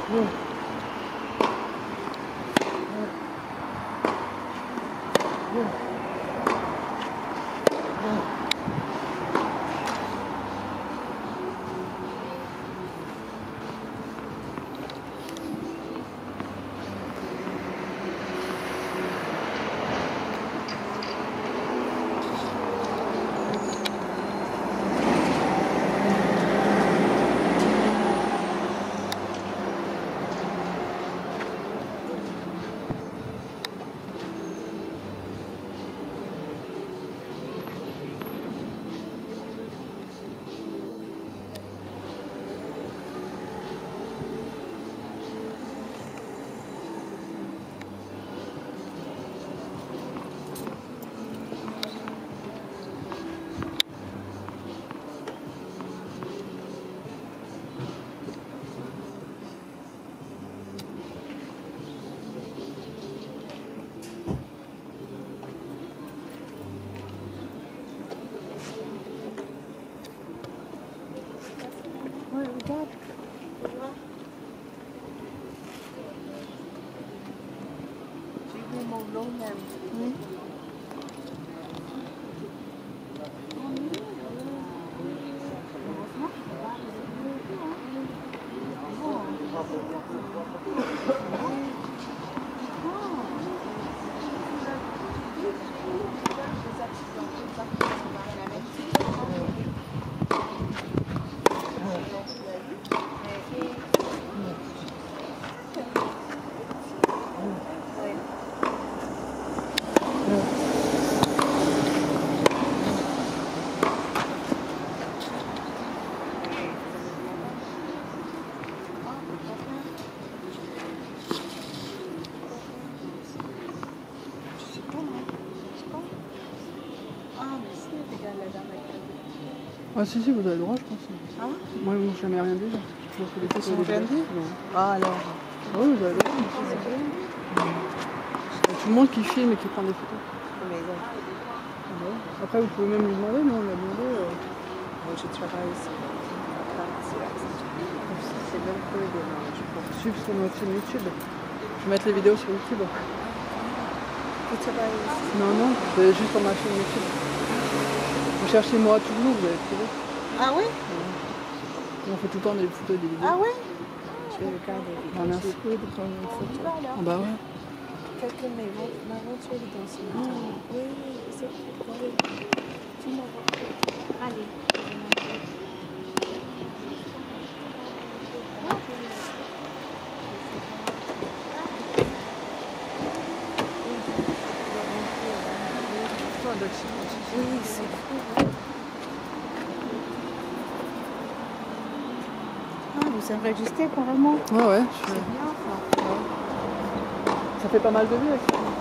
Regarde. J'ai vu mon long même. Oui. Ah si, vous avez le droit, je pense. Ah ouais? Moi, ils m'ont jamais rien dit. Là. Ils sont rien dit? Ah alors. Ah oui, vous avez le droit. Il y a tout le monde qui filme et qui prend des photos. Mais non. Après, vous pouvez même lui demander, nous on l'a demandé. Moi, je travaille ici. C'est même peu de je pense. Suivre sur notre chaîne YouTube. Je vais mettre les vidéos sur YouTube. Tu travailles ici? Non, c'est juste sur ma chaîne YouTube. Vous cherchez moi toujours, vous allez trouver. Ah oui? On fait tout le temps des photos et des vidéos. Ah oui? Je vais regarder. Ah, merci. J'ai de prendre une photo. Ah bah ouais. Quelqu'un m'a montré dans ce moment. Oui, c'est oui. Tu m'as montré. Allez. Oui, c'est fou. Ah, vous enregistrez apparemment? Ouais. C'est bien ça. Ça fait pas mal de vues avec ça.